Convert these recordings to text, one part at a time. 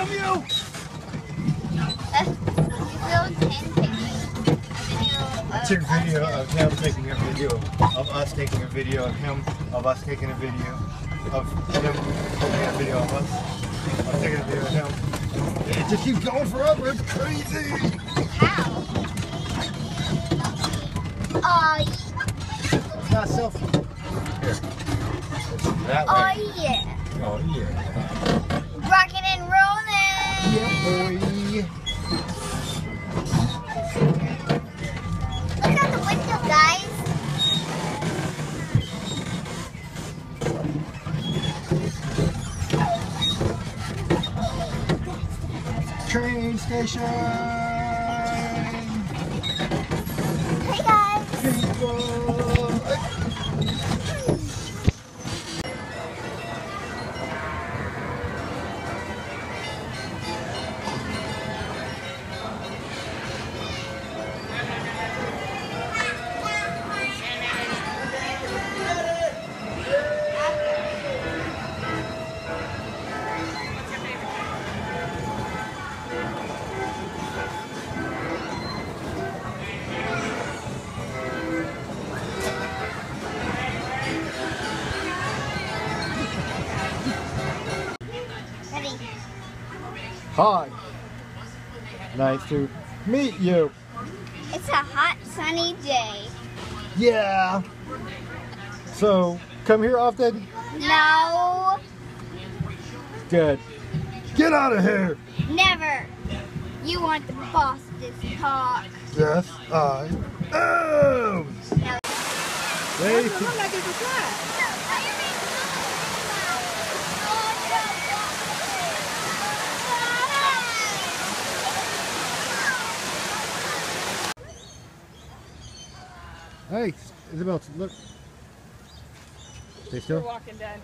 film you? I took a video of him taking a video of us taking a video of him, of us taking a video of him taking a video of us. I'm taking a video of him. It just keeps going forever. It's crazy. How? It's not selfie. Here. That way. Oh yeah. Oh yeah. Rocking and rolling. Yeah, boy. Look out the window, guys. Train station. Hey guys. People. Ready? Hi. Nice to meet you. It's a hot, sunny day. Yeah. So, come here often? No, Good. Get out of here. never. You want the boss to talk. Yes, I am. No. Wait. Hey, Isabel, look. Stay still. Walking Dead.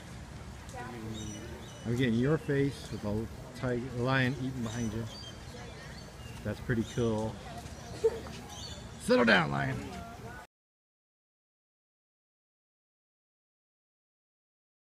I'm getting your face with a tiger, lion eating behind you. That's pretty cool. Settle down, lion.